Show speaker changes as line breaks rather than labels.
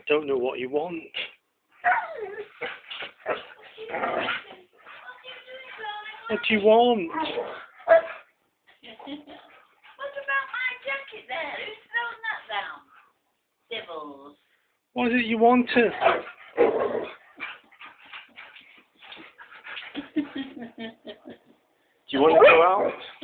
I don't know what you want. What do you want?
What about my jacket there? Who's thrown that down? Devils.
What is it you want to? Do you want to go out?